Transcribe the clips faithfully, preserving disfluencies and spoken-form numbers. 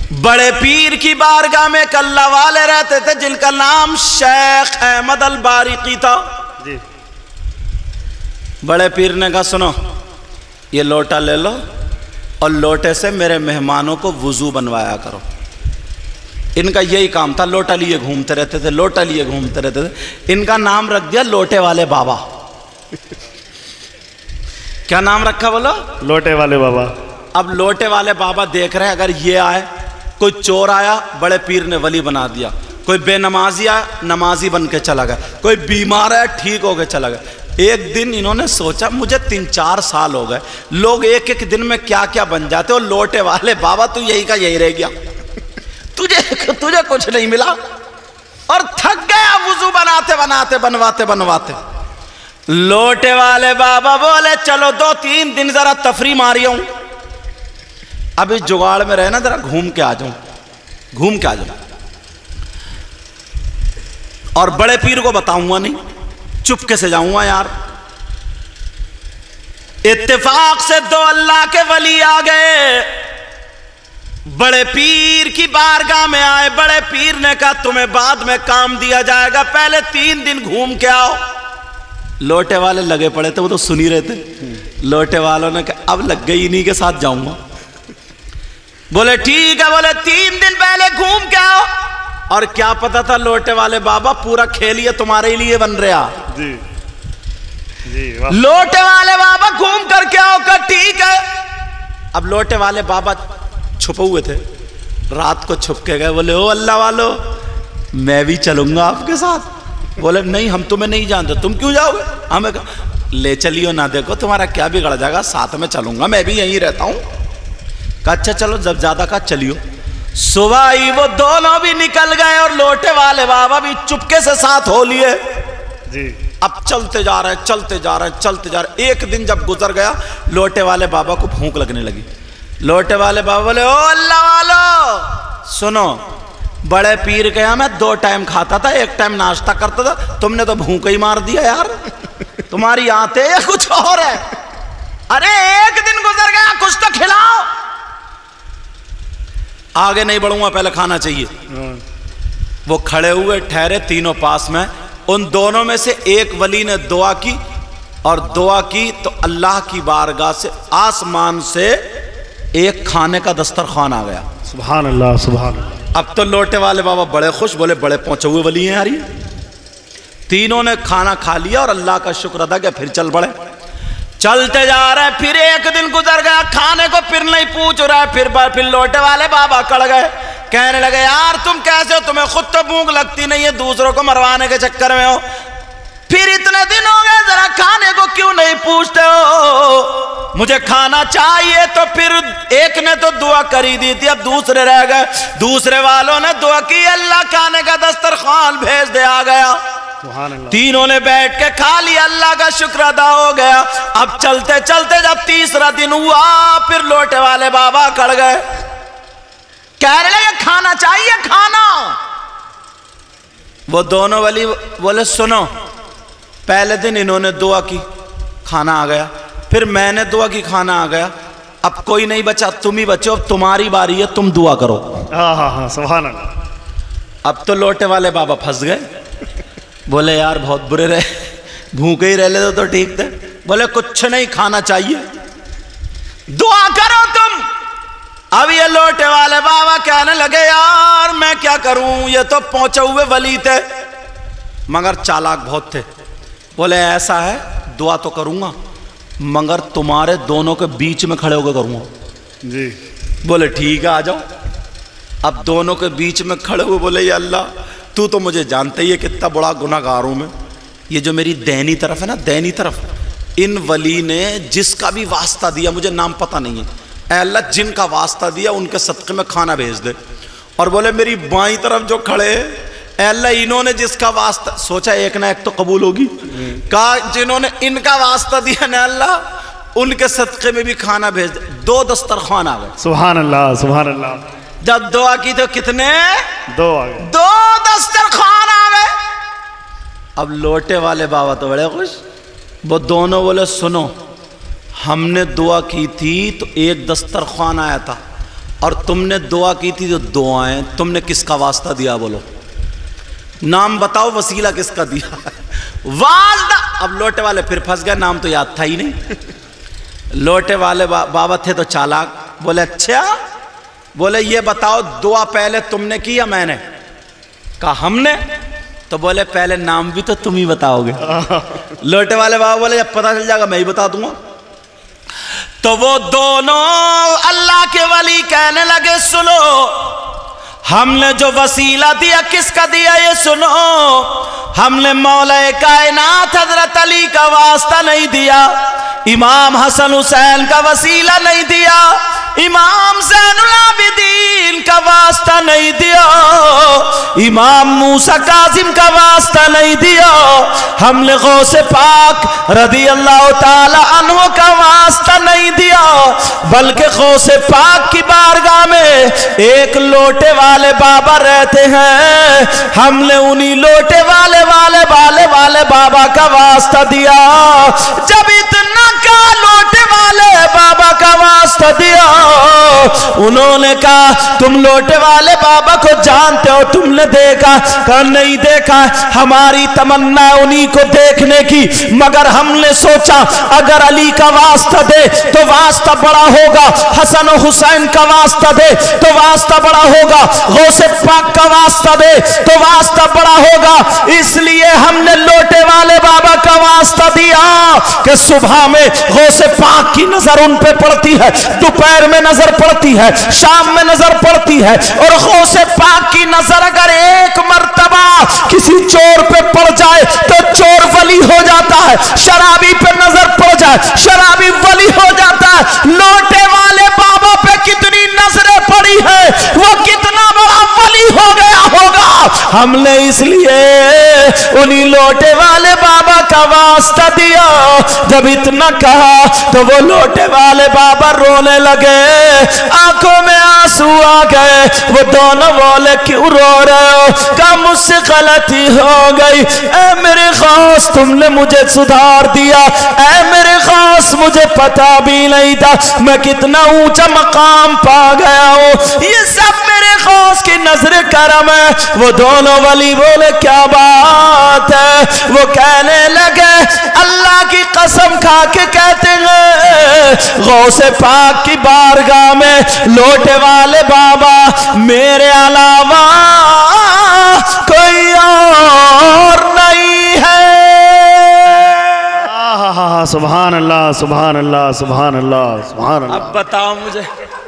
بڑے پیر کی بارگاہ میں ایک اللہ والے رہتے تھے جن کا نام شیخ احمد البارقی تھا جی۔ بڑے پیر نے کہا سنو یہ لوٹا لے لو اور لوٹے سے میرے مہمانوں کو وضو بنوایا کرو۔ ان کا یہی کام تھا، لوٹا لیے گھومتے رہتے تھے، لوٹا لیے گھومتے رہتے تھے۔ ان کا نام رکھ دیا لوٹے والے بابا۔ کیا نام رکھا بولو؟ لوٹے والے بابا۔ اب لوٹے والے بابا دیکھ رہے ہیں اگر یہ آئے، کوئی چور آیا بڑے پیر نے ولی بنا دیا، کوئی بے نمازی آیا نمازی بن کے چلا گیا، کوئی بیمار ہے ٹھیک ہو کے چلا گیا۔ ایک دن انہوں نے سوچا مجھے تین چار سال ہو گئے، لوگ ایک ایک دن میں کیا کیا بن جاتے، اور لوٹے والے بابا تو یہی کا یہی رہ گیا، تجھے تجھے کچھ نہیں ملا، اور تھک گیا وضو بناتے بناتے بنواتے بنواتے۔ لوٹے والے بابا بولے چلو دو تین دن ذرا تفریح ماری ہوں، اب اس جگاڑ میں رہنا ذرا گھوم کے آ جاؤں گھوم کے آ جاؤں اور بڑے پیر کو بتاؤں گا نہیں، چپکے سے جاؤں گا یار۔ اتفاق سے دو اللہ کے ولی آ گئے، بڑے پیر کی بارگاہ میں آئے۔ بڑے پیر نے کہا تمہیں بعد میں کام دیا جائے گا، پہلے تین دن گھوم کے آؤ۔ لوٹے والے لگے پڑے تھے، وہ تو سنی رہے تھے۔ لوٹے والوں نے کہا اب لگ گئی انہی کے ساتھ جاؤں گا۔ بولے ٹھیک ہے، بولے تین دن پہلے گھوم کے آؤ۔ اور کیا پتا تھا لوٹے والے بابا پورا کھیل یہ تمہارے لیے بن رہا جی جی۔ لوٹے والے بابا گھوم کر کے آؤ، کہ ٹھیک ہے۔ اب لوٹے والے بابا چھپے ہوئے تھے، رات کو چھپ کے گئے، بولے او اللہ والو میں بھی چلوں گا آپ کے ساتھ۔ بولے نہیں ہم تمہیں نہیں جانتے، تم کیوں جاؤ گے؟ ہمیں کہا لے چلیو نہ، دیکھو تمہارا کیا بگڑ جائے گا، ساتھ میں چلوں گا، میں بھی یہیں رہتا ہوں۔ کہا اچھا چلو، جب زیادہ کہا چلیو۔ صبح ہی وہ دونوں بھی نکل گئے اور لوٹے والے بابا بھی چپکے سے ساتھ ہو لیے جی۔ اب چلتے جا رہے ہیں چلتے جا رہے ہیں چلتے جا رہے ہیں۔ ایک دن جب گزر گیا لوٹے والے بابا کو بھوک لگنے لگی۔ لوٹے والے بابا بولے او اللہ والو سنو، بڑے پیر کے یہاں میں دو ٹائم کھاتا تھا، ایک ٹائم ناشتہ کرتا تھا، تم نے تو بھوک ہی مار دیا یار، تمہاری آتے یا کچھ اور ہے؟ ارے ایک دن گزر گیا کچھ تو کھلاؤ۔ آگے نہیں بڑھوں گا، پہلے کھانا چاہیے۔ وہ کھڑے ہوئے ٹھہرے تینوں پاس میں، ان دونوں میں سے ایک ولی نے دعا کی، اور دعا کی تو اللہ کی بارگاہ سے آسمان سے ایک کھانے کا دسترخوان آ گیا۔ سبحان اللہ سبحان اللہ۔ اب تو لوٹے والے بابا بڑے خوش، بولے بڑے پہنچے ہوئے ولی ہیں یار یہ۔ تینوں نے کھانا کھا لیا اور اللہ کا شکر ادا کیا، پھر چل پڑے۔ چلتے جا رہے، پھر ایک دن گزر گیا، کھانے کو پھر نہیں پوچھ رہا ہے، پھر پھر لوٹے والے بابا کڑ گئے، کہنے لگے یار تم کیسے ہو، تمہیں خود تو بھوک لگتی نہیں ہے، دوسروں کو مروانے کے چکر میں ہو، پھر اتنے دن ہو گئے ذرا کھانے کو کیوں نہیں پوچھتے ہو، مجھے کھانا چاہیے۔ تو پھر ایک نے تو دعا کری دی تھی، اب دوسرے رہ گئے، دوسرے والوں نے دعا کی اللہ کھانے کا دسترخوان بھیج دے، آ گیا۔ تینوں نے بیٹھ کے کھا لیا، اللہ کا شکر ادا ہو گیا۔ اب چلتے چلتے جب تیسرا دن ہوا، پھر لوٹے والے بابا کڑ گئے، کہنے لگے کھانا چاہیے کھانا۔ وہ دونوں ولی بولے سنو، پہلے دن انہوں نے دعا کی کھانا آ گیا، پھر میں نے دعا کی کھانا آ گیا، اب کوئی نہیں بچا، تم ہی بچو، اب تمہاری باری ہے، تم دعا کرو۔ ہاں ہاں ہاں سبحان اللہ۔ اب تو لوٹے والے بابا پھنس گئے، بولے یار بہت برے رہے، بھوکے ہی رہ لے تو ٹھیک تھے۔ بولے کچھ نہیں کھانا چاہیے، دعا کرو تم۔ اب یہ لوٹے والے بابا کہنے لگے یار میں کیا کروں، یہ تو پہنچے ہوئے ولی تھے مگر چالاک بہت تھے۔ بولے ایسا ہے دعا تو کروں گا مگر تمہارے دونوں کے بیچ میں کھڑے ہو کے کروں گا جی۔ بولے ٹھیک ہے آ جاؤ۔ اب دونوں کے بیچ میں کھڑے ہوئے بولے یا اللہ تو تو مجھے جانتے ہی ہے کتنا بڑا گناہ گار ہوں میں، یہ جو میری دینی طرف ہے نا، دینی طرف ان ولی نے جس کا بھی واسطہ دیا، مجھے نام پتہ نہیں ہے، اے اللہ جن کا واسطہ دیا ان کے صدقے میں کھانا بھیج دے۔ اور بولے میری بائیں طرف جو کھڑے اے اللہ انہوں نے جس کا واسطہ، سوچا ایک نہ ایک تو قبول ہوگی، کہا جنہوں نے ان کا واسطہ دیا نا اللہ ان کے صدقے میں بھی کھانا بھیج دے۔ دو دسترخوان آ گئے۔ سبحان اللہ سبحان اللہ۔ جب دعا کی تو کتنے؟ دو آ گئے، دو دسترخوان آ گئے۔ اب لوٹے والے بابا تو بڑے خوش، وہ دونوں بولے سنو ہم نے دعا کی تھی تو ایک دسترخوان آیا تھا، اور تم نے دعا کی تھی جو دعائیں تم نے کس کا واسطہ دیا بولو؟ نام بتاؤ وسیلہ کس کا دیا؟ والدہ. اب لوٹے والے پھر پھنس گئے، نام تو یاد تھا ہی نہیں. لوٹے والے بابا تھے تو چالاک، بولے اچھا، بولے یہ بتاؤ دعا پہلے تم نے کی یا میں نے؟ کہا ہم نے. تو بولے پہلے نام بھی تو تم ہی بتاؤ گے. لوٹے والے بابا بولے جب پتہ چل جائے گا میں ہی بتا دوں گا. تو وہ دونوں اللہ کے ولی کہنے لگے سنو، ہم نے جو وسیلہ دیا کس کا دیا یہ سنو. ہم نے مولا کائنات حضرت علی کا واسطہ نہیں دیا، امام حسن حسین کا وسیلہ نہیں دیا، امام زین العابدین کا واسطہ نہیں دیا، امام موسیٰ کاظم کا واسطہ نہیں دیا. ہم نے غوث پاک رضی اللہ تعالی عنہ کا واسطہ نہیں دیا، بلکہ غوث پاک کی بارگاہ میں ایک لوٹے والے بابا رہتے ہیں، ہم نے انہی لوٹے والے والے والے والے بابا کا واسطہ دیا. جب اتنا کا لوٹے والے بابا کا واسطہ دیا، انہوں نے کہا تم لوٹے والے بابا کو جانتے ہو؟ تم نے دیکھا؟ کہا نہیں دیکھا، ہماری تمنا انہی کو دیکھنے کی، مگر ہم نے سوچا اگر علی کا واسطہ دے تو واسطہ بڑا ہوگا، حسن و حسین کا واسطہ دے تو واسطہ بڑا ہوگا، غوث پاک کا واسطہ دے تو واسطہ بڑا ہوگا. اس لیے ہم نے لوٹے والے بابا کا واسطہ دیا کہ صبح میں غوث پاک کی نظر ان پہ پڑتی ہے، دوپہر میں نظر پڑتی ہے، شام میں نظر پڑتی ہے، اور غوث پاک کی نظر اگر ایک مرتبہ کسی چور پہ پڑ جائے تو چور ولی ہو جاتا ہے، شرابی پہ نظر پڑ جائے شرابی ولی ہو جاتا ہے. لوٹے والے بابا پہ کتنی نظریں پڑی ہے، وہ کتنا بڑا ولی ہو گیا ہوگا. ہم نے اس لیے انہی لوٹے والے بابا کا واسطہ دیا. جب اتنا کہا تو وہ لوٹے والے بابا رونے لگے، آنکھوں میں آنسو آ گئے. وہ دونوں بولے کیوں رو رہے ہو؟ کہا مجھ سے غلطی ہو گئی، اے میرے غوث تم نے مجھے سدھار دیا، اے میرے غوث مجھے پتا بھی نہیں تھا میں کتنا اونچا مقام پا گیا ہوں، یہ سب میرے غوث کی نظر کرم ہے. وہ دونوں ولی بولے کیا بات ہے؟ وہ کہنے لگے اللہ کی قسم کھا کے کہتے ہیں غوث پاک کی بارگاہ میں لوٹے والے بابا میرے علاوہ کوئی اور نہیں ہے. سبحان اللہ سبحان اللہ سبحان اللہ سبحان اللہ. اب بتاؤ مجھے،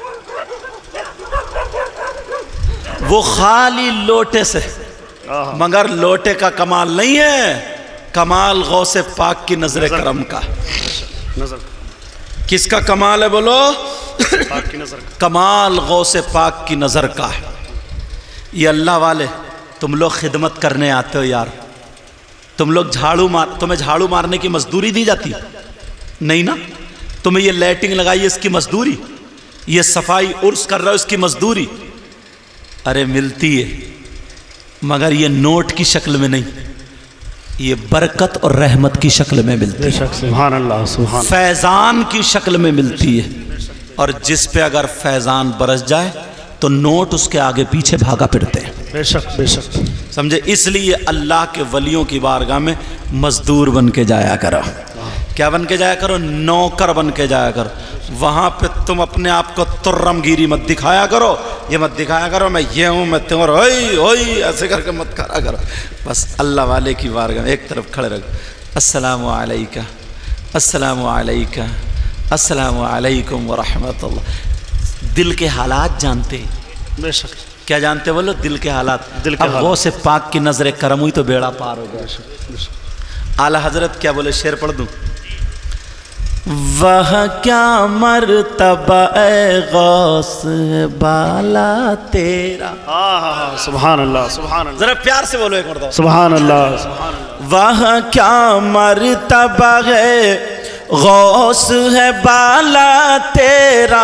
وہ خالی لوٹے سے، مگر لوٹے کا کمال نہیں ہے، کمال غوث پاک کی نظر کرم کا. نظر کس کا کمال ہے بولو؟ پاک کی نظر کا. کمال غوث پاک کی نظر کا ہے. یہ اللہ والے تم لوگ خدمت کرنے آتے ہو یار، تم لوگ جھاڑو مار تمہیں جھاڑو مارنے کی مزدوری دی جاتی نہیں نا؟ تمہیں یہ لیٹنگ لگائی اس کی مزدوری، یہ صفائی عرس کر رہا ہو اس کی مزدوری، ارے ملتی ہے، مگر یہ نوٹ کی شکل میں نہیں، یہ برکت اور رحمت کی شکل میں ملتی ہے. سبحان اللہ سبحان اللہ. فیضان کی شکل میں ملتی ہے. اور جس پہ اگر فیضان برس جائے تو نوٹ اس کے آگے پیچھے بھاگا پھرتے ہیں. بے شک بے شک. سمجھے؟ اس لیے اللہ کے ولیوں کی بارگاہ میں مزدور بن کے جایا کرو. کیا بن کے جایا کرو؟ نوکر بن کے جایا کرو. وہاں پہ تم اپنے آپ کو ترم گیری مت دکھایا کرو، یہ مت دکھایا کرو میں یہ ہوں میں تمہارا ہوئی ہوئی ایسے کر کے مت کرا کرو. بس اللہ والے کی بارگاہ میں ایک طرف کھڑے رکھو، السلام علیکم السلام علیکم السلام علیکم ورحمۃ اللہ. دل کے حالات جانتے ہیں. بے شک. کیا جانتے بولو؟ دل کے حالات. دل کے اب حالات. غوث پاک کی نظر کرم ہوئی تو بیڑا پار ہو گیا. اعلیٰ حضرت کیا بولے؟ شعر پڑھ دوں؟ وہ کیا مرتبہ اے غوث بالا تیرا. سبحان اللہ سبحان اللہ. ذرا پیار سے بولو ایک مرتبہ. سبحان اللہ سبحان اللہ. وہ کیا مرتبہ ہے غوث ہے بالا تیرا.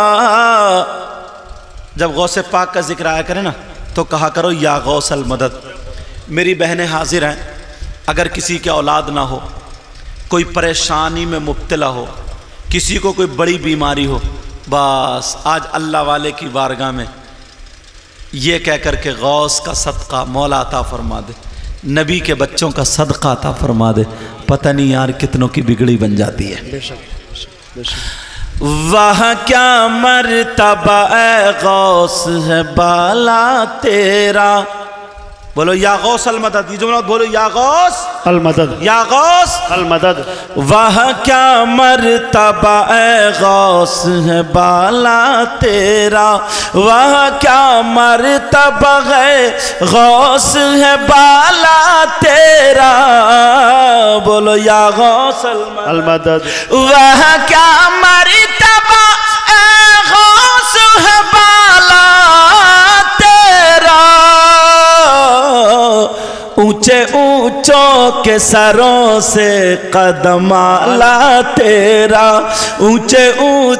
جب غوث پاک کا ذکر آیا کرے نا تو کہا کرو یا غوث المدد. میری بہنیں حاضر ہیں، اگر کسی کے اولاد نہ ہو، کوئی پریشانی میں مبتلا ہو، کسی کو کوئی بڑی بیماری ہو، بس آج اللہ والے کی بارگاہ میں یہ کہہ کر کے غوث کا صدقہ مولا عطا فرما دے، نبی کے بچوں کا صدقہ عطا فرما دے، پتہ نہیں یار کتنوں کی بگڑی بن جاتی ہے۔ بے شک بے شک بے شک۔ وہاں کیا مرتبہ اے غوث ہے بالا تیرا، بولو یا غوث المدد، یہ جملہ بولو یا غوث المدد، یا غوث المدد۔ وہاں کیا مرتبہ اے غوث ہے بالا تیرا، وہاں کیا مرتبہ ہے غوث ہے بالا تیرا، بولو یا غوث المدد۔ وہاں کیا مرتبہ اے غوث ہے بالا تیرا، اونچے اونچوں کے سروں سے قدم اعلیٰ تیرا، اونچے اونچے